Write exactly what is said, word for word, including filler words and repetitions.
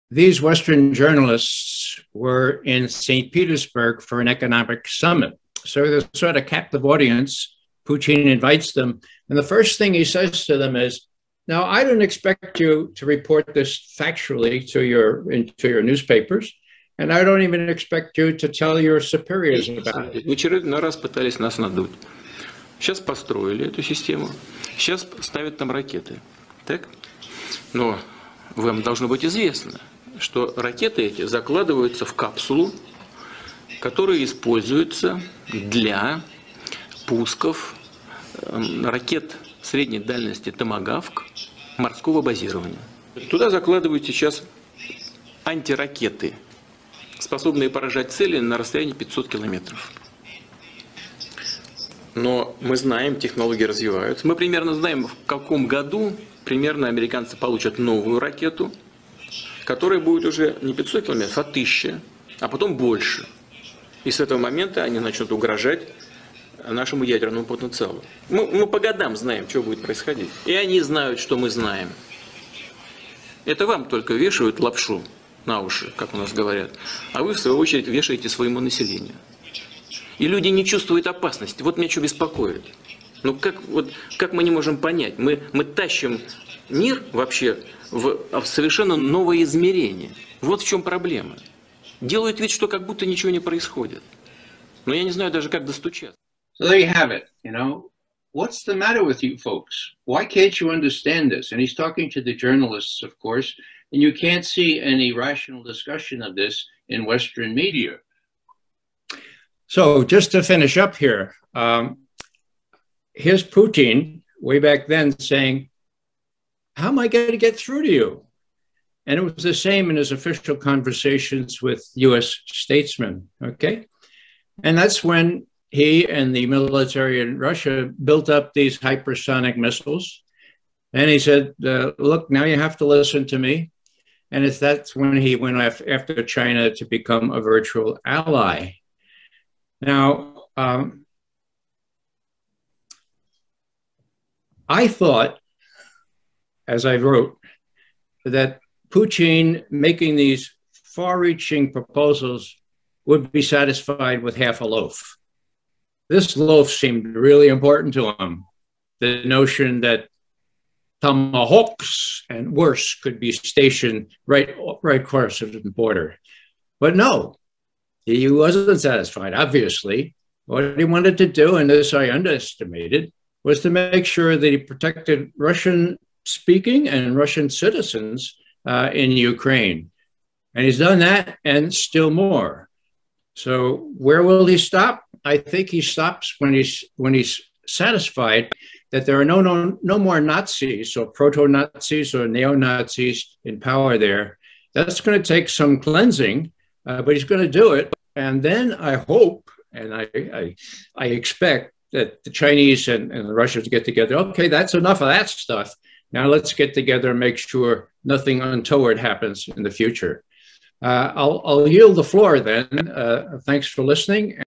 these Western journalists were in Saint Petersburg for an economic summit. So there's sort of captive audience. Putin invites them. And the first thing he says to them is, now, I don't expect you to report this factually to your, to your newspapers, and I don't even expect you to tell your superiors about it. В очередной раз пытались нас надуть. Сейчас построили эту систему, сейчас ставят там ракеты. Так? Но вам должно быть известно, что ракеты эти закладываются в капсулу, которая используется для пусков ракет средней дальности «Томагавк» морского базирования. Туда закладывают сейчас антиракеты, способные поражать цели на расстоянии пятьсот километров. Но мы знаем, технологии развиваются. Мы примерно знаем, в каком году примерно американцы получат новую ракету, которая будет уже не пятьсот километров, а тысяча, а потом больше. И с этого момента они начнут угрожать нашему ядерному потенциалу. Мы, мы по годам знаем, что будет происходить. И они знают, что мы знаем. Это вам только вешают лапшу на уши, как у нас говорят. А вы, в свою очередь, вешаете своему населению. И люди не чувствуют опасности. Вот меня что беспокоит. Ну как, вот, как мы не можем понять? Мы, мы тащим мир вообще в, в совершенно новое измерение. Вот в чем проблема. Делают вид, что как будто ничего не происходит. Но я не знаю даже, как достучаться. So there you have it. You know, what's the matter with you folks? Why can't you understand this? And he's talking to the journalists, of course, and you can't see any rational discussion of this in Western media. So just to finish up here, um, here's Putin way back then saying, how am I going to get through to you? And it was the same in his official conversations with U S statesmen, okay? And that's when he and the military in Russia built up these hypersonic missiles. And he said, uh, look, now you have to listen to me. And it's, that's when he went after China to become a virtual ally. Now, um, I thought, as I wrote, that Putin making these far-reaching proposals would be satisfied with half a loaf. This loaf seemed really important to him. The notion that tomahawks and worse could be stationed right, right across the border. But no, he wasn't satisfied, obviously. What he wanted to do, and this I underestimated, was to make sure that he protected Russian-speaking and Russian citizens uh, in Ukraine. And he's done that and still more. So where will he stop? I think he stops when he's, when he's satisfied that there are no, no, no more Nazis or proto-Nazis or neo-Nazis in power there. That's going to take some cleansing, uh, but he's going to do it. And then I hope, and I, I, I expect that the Chinese and, and the Russians get together. Okay, that's enough of that stuff. Now let's get together and make sure nothing untoward happens in the future. Uh, I'll, I'll yield the floor then. Uh, thanks for listening.